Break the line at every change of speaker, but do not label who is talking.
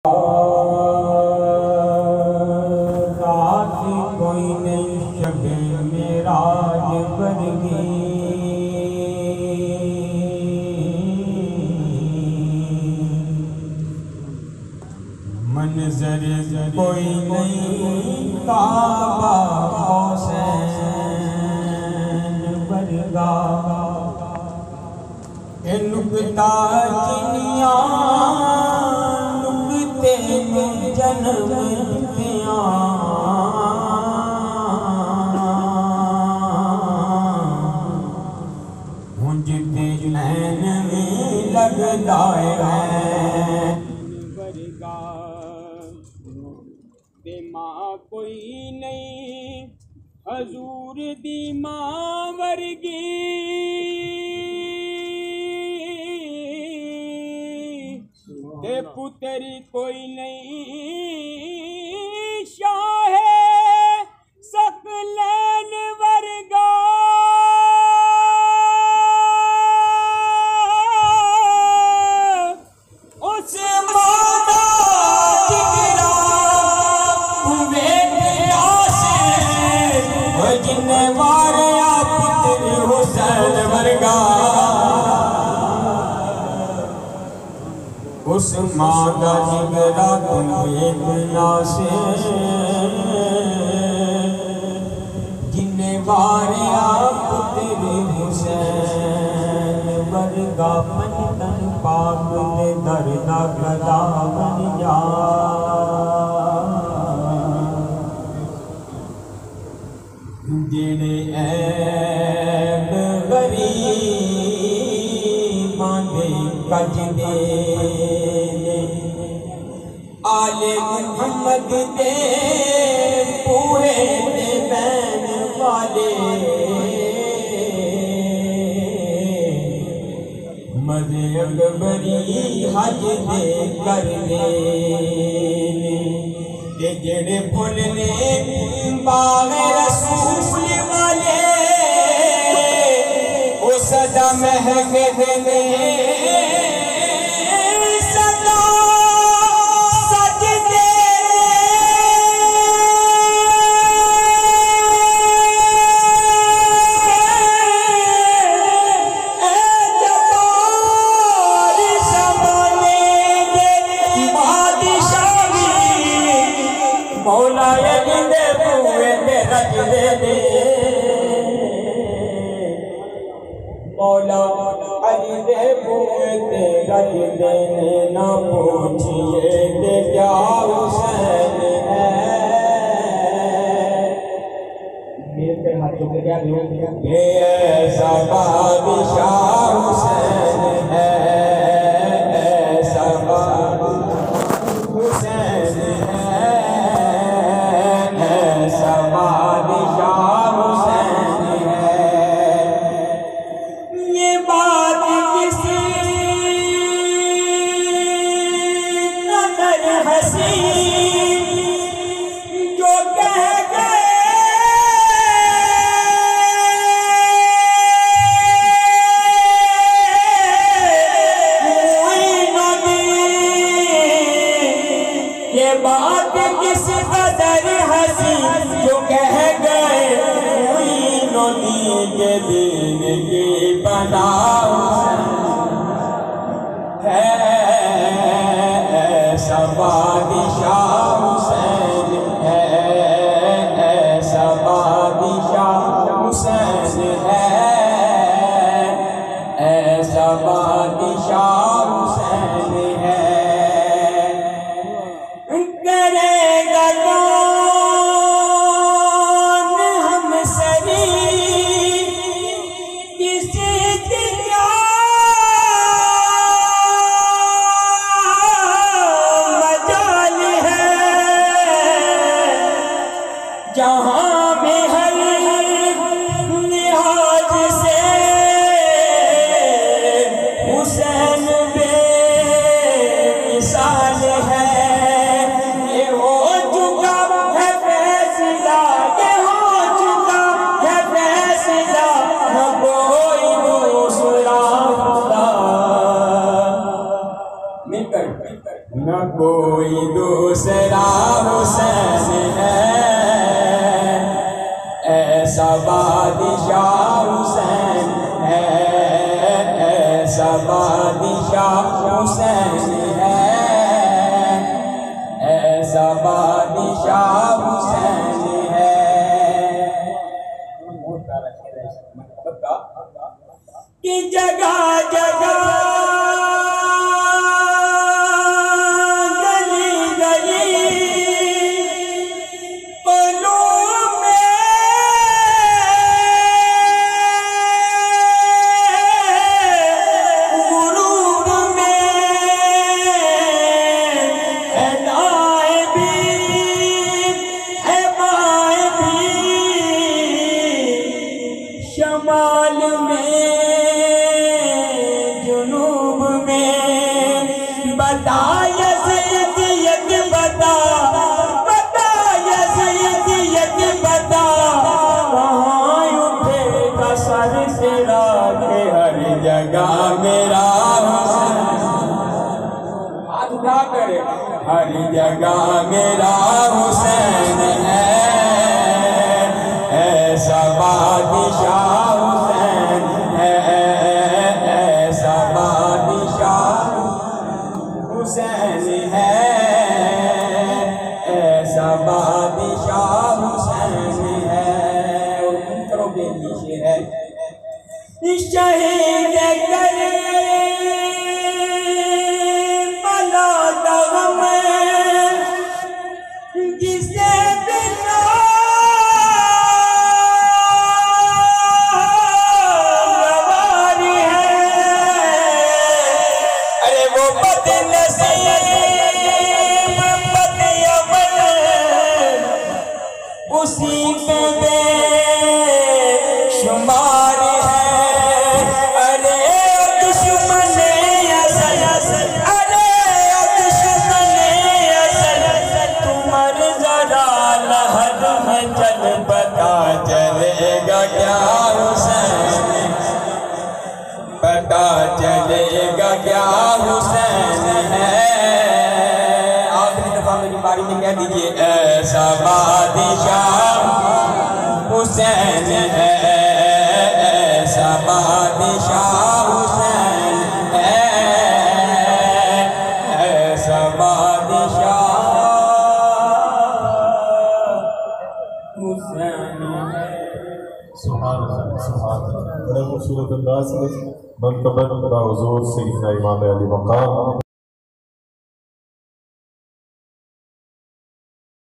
रात कोई नहीं शब मेराज वर्गी, मंजर कोई नहीं काबा हुसैन वर्गा। ए नुकता चिनिया नुकते में जन्म दिया, मुझते ऐन में लगदा है वर्गा। ते मां कोई नहीं हजूर दी मां वर्गी, ते पुत्री कोई नहीं शाह सकलैन वर्गा। उस मादा जिगरा हुए प्यासे, जिन्ने वारिया पुत्र हुसैन वर्गा। उस मादा जिगरा तुम्हें प्यासे, जिन्ने वारिया पुत्र हुसैन वर्गा। पंतन पाक दे दरदा गदा बन जा, जेड़े ऐब गरीबां दे कज दे, आले मुहम्मद दे पूरे दे बैन वाले, मज़े अकबरी हज दे करने ते जेड़े फुल ने बाग़े रसूल वाले, ओ सदा महकते ने सदा सजदे। ए जबारी ज़माने दे बादशाही, मौला जिंदे बुए ते रजदे दे, मौला अली दे बुए ते रजदे ने। ना पूछिए ते क्या हुसैन है, मेरे पे हाथ चुके क्या ये ऐसा बादशाह हुसैन है, ऐसा बादशाह हुसैन है, ऐसा बादशाह हुसैन है। ये बात किसी नजर हसी जो कह गए, ये बात किस कदर हसी जो कह गए, नदी के दिन की बना है, ऐसा बादशाह हुसैन है, ऐसा बादशाह हुसैन है, ऐसा बादशाह हुसैन है। करेगा कौन हम सरी किसी की क्या मजाल है, कोई दूसरा हुसैन है, ऐसा बादशाह हुसैन है, ऐसा बादशाह हुसैन है, ऐसा बादशाह हुसैन है। कि जगह जगह गली गली पलों में गुरूर में है दाएं भी है बाएं भी, शमाल में जुनूब में बता यज़ीदियत बता, बता यज़ीदियत बता, कहाँ उठेगा सर तेरा के हर जगह मेरा हुसैन, हाथ उठा करे हर जगह मेरा हुसैन है, ऐसा बादशाह हुसैन है, ऐसा बादशाह हुसैन है, ऐसा बादशाह हुसैन है। और करो बेनीचे है शहीद करबला दगम जिसे बिना गवारी है, अरे वो बदनसीब बदअमल उसी पे बेशुमार है, अरे दुश्मन असल, अरे दुश्मन असल, तुमर जरा लहर में चल पता चलेगा क्या हुसैन, पता चलेगा क्या हुसैन है। आखिरी दफा मेरी बारी में कह दीजिए ऐसा बादशाह हुसैन है, ऐसा बादशाह हुसैन है, ऐसा बादशाह हुसैन है।
सुभान अल्लाह, सुभान अल्लाह। बड़े खूबसूरत अंदाज में मनक़बत बा हुज़ूर सैयदना इमाम अली मक़ाम